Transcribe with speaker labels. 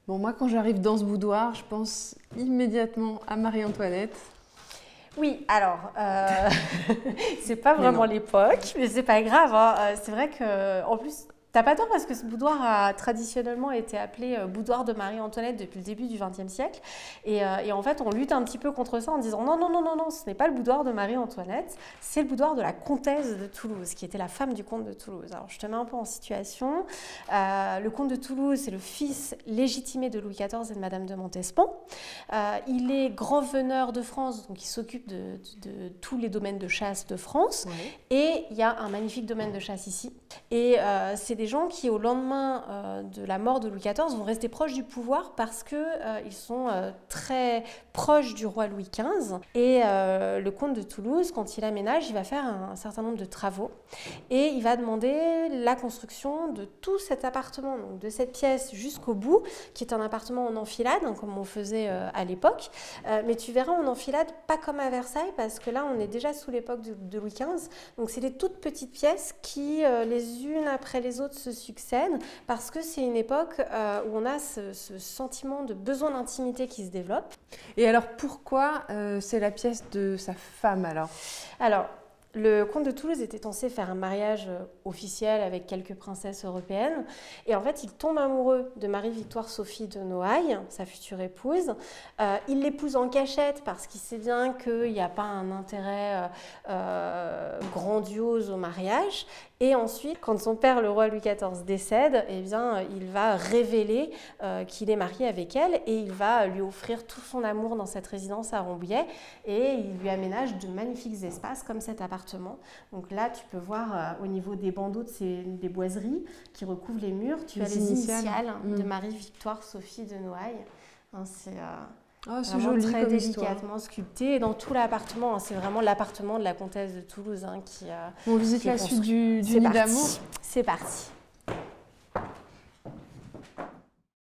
Speaker 1: Bon, moi, quand j'arrive dans ce boudoir, je pense immédiatement à Marie-Antoinette.
Speaker 2: Oui, alors, c'est pas vraiment l'époque, mais c'est pas grave, hein. C'est vrai que, en plus, t'as pas tort parce que ce boudoir a traditionnellement été appelé boudoir de Marie-Antoinette depuis le début du XXe siècle. Et en fait, on lutte un petit peu contre ça en disant non, non, non, non, non, ce n'est pas le boudoir de Marie-Antoinette, c'est le boudoir de la comtesse de Toulouse, qui était la femme du comte de Toulouse. Alors, je te mets un peu en situation. Le comte de Toulouse, c'est le fils légitimé de Louis XIV et de Madame de Montespan. Il est grand veneur de France, donc il s'occupe de tous les domaines de chasse de France.
Speaker 1: Oui.
Speaker 2: Et il y a un magnifique domaine de chasse ici. Et c'est des gens qui, au lendemain de la mort de Louis XIV, vont rester proches du pouvoir parce qu'ils sont très proches du roi Louis XV. Et le comte de Toulouse, quand il aménage, il va faire un certain nombre de travaux. Et il va demander la construction de tout cet appartement, donc de cette pièce jusqu'au bout, qui est un appartement en enfilade, hein, comme on faisait à l'époque. Mais tu verras en enfilade, pas comme à Versailles, parce que là, on est déjà sous l'époque de Louis XV. Donc, c'est des toutes petites pièces qui, les unes après les autres, se succèdent, parce que c'est une époque où on a ce sentiment de besoin d'intimité qui se développe.
Speaker 1: Et alors, pourquoi c'est la pièce de sa femme, alors?
Speaker 2: Alors, le comte de Toulouse était censé faire un mariage officiel avec quelques princesses européennes. Et en fait, il tombe amoureux de Marie-Victoire-Sophie de Noailles, sa future épouse. Il l'épouse en cachette parce qu'il sait bien qu'il n'y a pas un intérêt grandiose au mariage. Et ensuite, quand son père, le roi Louis XIV, décède, eh bien, il va révéler qu'il est marié avec elle et il va lui offrir tout son amour dans cette résidence à Rambouillet. Et il lui aménage de magnifiques espaces comme cet appartement. Donc là, tu peux voir au niveau des bandeaux des boiseries qui recouvrent les murs, tu as les initiales de Marie-Victoire-Sophie de Noailles. Hein, c'est
Speaker 1: joli
Speaker 2: très
Speaker 1: comme
Speaker 2: délicatement sculpté. Et dans tout l'appartement, hein, c'est vraiment l'appartement de la comtesse de Toulouse qui
Speaker 1: on visite la suite du
Speaker 2: nid
Speaker 1: d'amour.
Speaker 2: C'est parti.